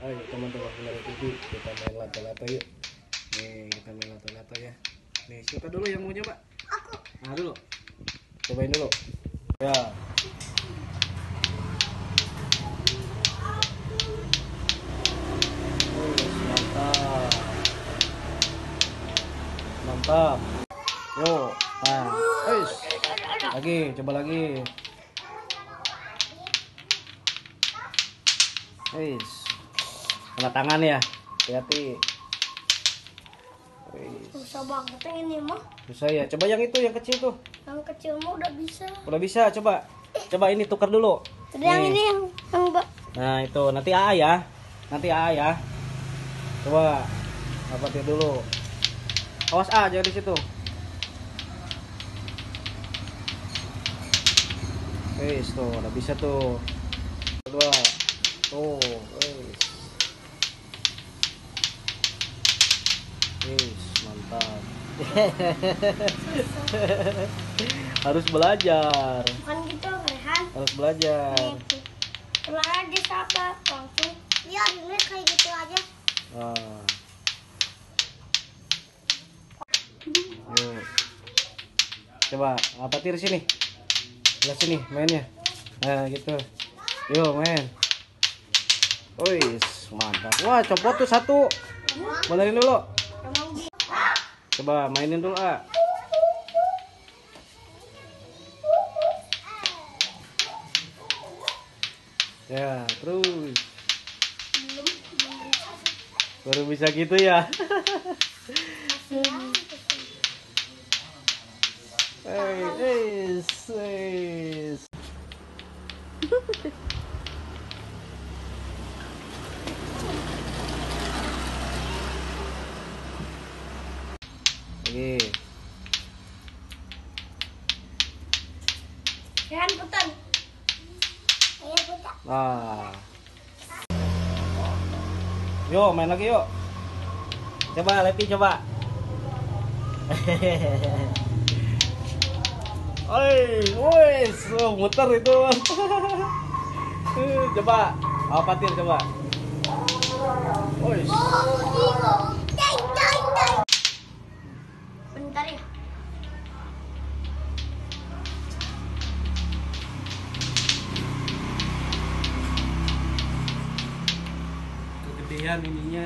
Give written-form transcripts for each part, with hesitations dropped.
Ayo teman-teman Bilar TV, kita main lato-lato yuk. Nih kita main lato-lato ya. Nih siapa dulu yang mau coba? Aku. Nah dulu, cobain dulu. Ya. Mantap. Mantap. Yuk. Nah, lagi, coba lagi. Kena tangan ya, hati-hati. Susah banget yang ini mah. Susah ya. Coba yang itu, yang kecil tuh. Yang kecil mah udah bisa. Udah bisa, coba. Coba ini tukar dulu. Jadi yang ini yang Nah itu nanti AA ya. Nanti AA ya. Coba dapatin dulu. Awas A jangan di situ. Tuh, udah bisa tuh. Kedua. Tuh, mantap. Harus belajar. bukan gitu, Rehan. Harus belajar. Tenang aja, sabar, langsung. Iya, ini kayak gitu aja. Nah. Yuk. Coba apatir sini. Sebelah sini mainnya. Nah, gitu. Yuk, main. Mantap. Wah, copot tuh satu. Benerin dulu. Coba mainin dulu, A. Ya, terus. Baru bisa gitu ya. Lagi. Rehan putar. Ayo putar. Nah. Yuk, main lagi yuk. Coba Lepi coba. Muter itu. Coba, apatir coba. Bentar ya. Kegedean ininya.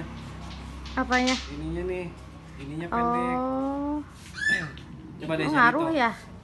Apanya? Ininya nih. Ininya pendek. Oh. Coba deh Ngaruh ya?